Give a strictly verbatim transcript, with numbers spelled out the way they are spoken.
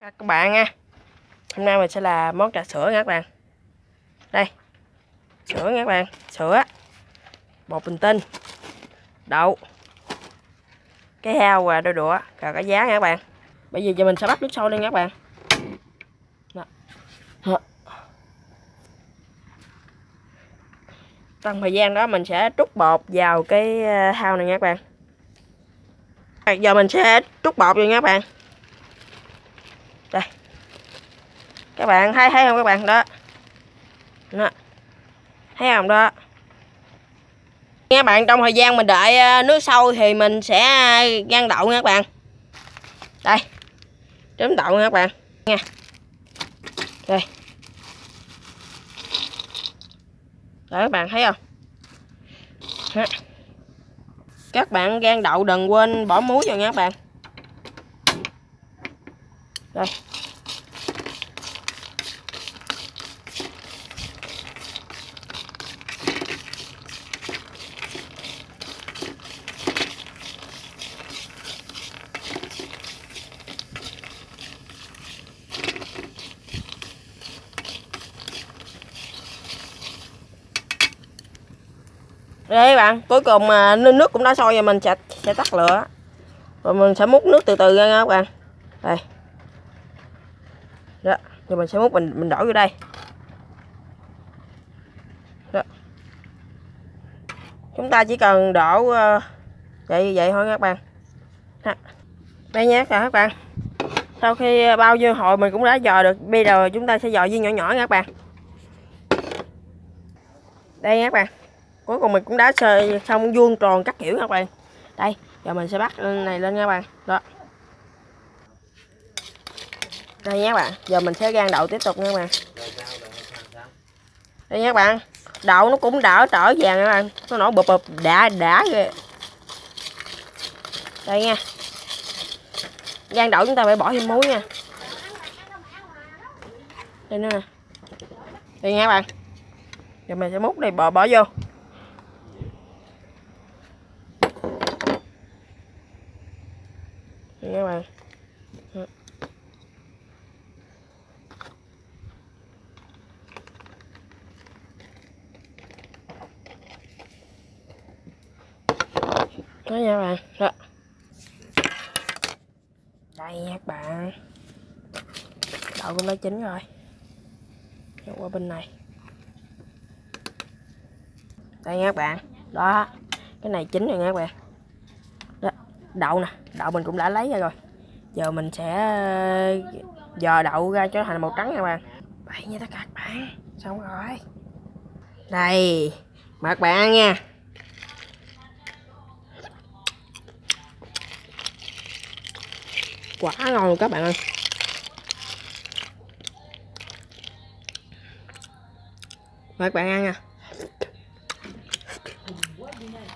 Các bạn nha, hôm nay mình sẽ làm món trà sữa nha các bạn. Đây, sữa nha các bạn, sữa, bột bình tinh, đậu, cái hao và đôi đũa, và cái giá nha các bạn. Bây giờ giờ mình sẽ bắt nước sôi lên nha các bạn. Đó. Trong thời gian đó mình sẽ trút bột vào cái hao này nha các bạn. Giờ mình sẽ trút bột vào nha các bạn. Đây. Các bạn thấy thấy không các bạn đó. Đó. Thấy không đó. Các bạn, trong thời gian mình đợi nước sôi thì mình sẽ rang đậu nha các bạn. Đây. Trứng đậu nha các bạn. Nha. Đây. Đấy, các bạn thấy không? Đó. Các bạn rang đậu đừng quên bỏ muối vào nha các bạn. Đây. Đây các bạn, cuối cùng mà nước cũng đã sôi rồi, mình sẽ sẽ tắt lửa. Rồi mình sẽ múc nước từ từ ra nha các bạn. Đây. Đó, rồi mình sẽ múc mình mình đổ vô đây. Đó. Chúng ta chỉ cần đổ uh, vậy vậy thôi các bạn. Đó. Đây nhé các bạn. Sau khi bao nhiêu hồi mình cũng đã dò được, bây giờ chúng ta sẽ dò viên nhỏ nhỏ nha các bạn. Đây nha các bạn. Cuối cùng mình cũng đã sơ xong vuông tròn các kiểu các bạn. Đây, giờ mình sẽ bắt này lên nha các bạn. Đó. Đây nha các bạn, giờ mình sẽ rang đậu tiếp tục nha các bạn. Đây nha các bạn, đậu nó cũng đỡ trở vàng các bạn, nó nổi bụp bụp đã đã ghê. Đây nha. Rang đậu chúng ta phải bỏ thêm muối nha. Đây nữa nè. Đây nha các bạn. Giờ mình sẽ múc này bỏ bỏ vô. Đây các bạn. Đó nha các bạn. Đó. Đây nha các bạn. Đậu cũng đã chín rồi. Rồi qua bên này. Đây nha các bạn. Đó. Cái này chín rồi nha các bạn. Đó. Đậu nè. Đậu mình cũng đã lấy ra rồi. Giờ mình sẽ dò đậu ra cho thành màu trắng nha các bạn. Đây nha tất cả các bạn. Xong rồi. Đây. Mời các bạn ăn nha. Quá ngon luôn các bạn ơi. Mời các bạn ăn nha.